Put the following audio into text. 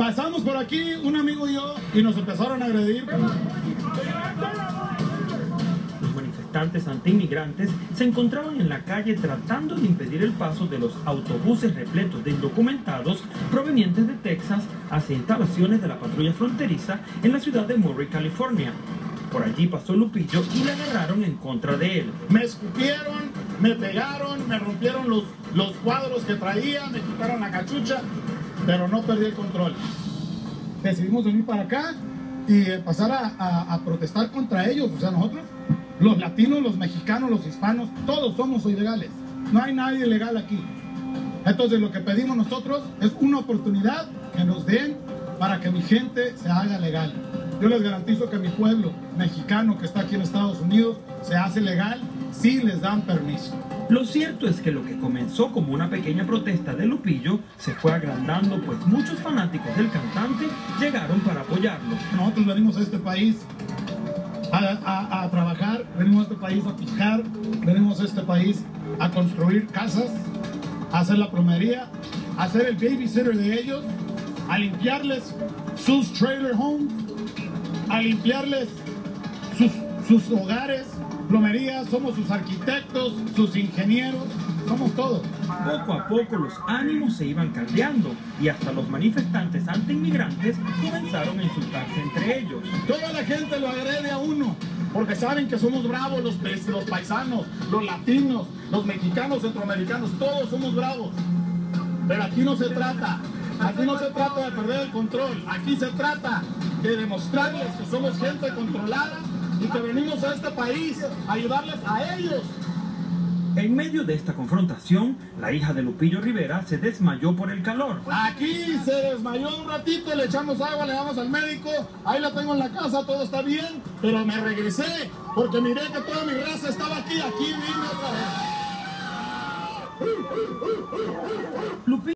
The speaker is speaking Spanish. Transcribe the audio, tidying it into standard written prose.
Pasamos por aquí, un amigo y yo, y nos empezaron a agredir. Los manifestantes antiinmigrantes se encontraban en la calle tratando de impedir el paso de los autobuses repletos de indocumentados provenientes de Texas hacia instalaciones de la patrulla fronteriza en la ciudad de Murray, California. Por allí pasó Lupillo y le agarraron en contra de él. Me escupieron, me pegaron, me rompieron los cuadros que traía, me quitaron la cachucha, pero no perdí el control. Decidimos venir para acá y pasar a protestar contra ellos. O sea, nosotros, los latinos, los mexicanos, los hispanos, todos somos ilegales. No hay nadie legal aquí. Entonces lo que pedimos nosotros es una oportunidad que nos den para que mi gente se haga legal. Yo les garantizo que mi pueblo mexicano que está aquí en Estados Unidos se hace legal si les dan permiso. Lo cierto es que lo que comenzó como una pequeña protesta de Lupillo se fue agrandando, pues muchos fanáticos del cantante llegaron para apoyarlo. Nosotros venimos a este país a trabajar, venimos a este país a fijar, venimos a este país a construir casas, a hacer la plomería, a ser el babysitter de ellos, a limpiarles sus trailer homes, a limpiarles sus hogares, plomería, somos sus arquitectos, sus ingenieros, somos todo. Poco a poco los ánimos se iban caldeando y hasta los manifestantes antiinmigrantes comenzaron a insultarse entre ellos. Toda la gente lo agrede a uno, porque saben que somos bravos los paisanos, los latinos, los mexicanos, centroamericanos, todos somos bravos. Pero aquí no se trata de perder el control, aquí se trata de demostrarles que somos gente controlada y que venimos a este país a ayudarles a ellos. En medio de esta confrontación, la hija de Lupillo Rivera se desmayó por el calor. Aquí se desmayó un ratito, le echamos agua, le damos al médico, ahí la tengo en la casa, todo está bien, pero me regresé porque miré que toda mi raza estaba aquí vine otra vez.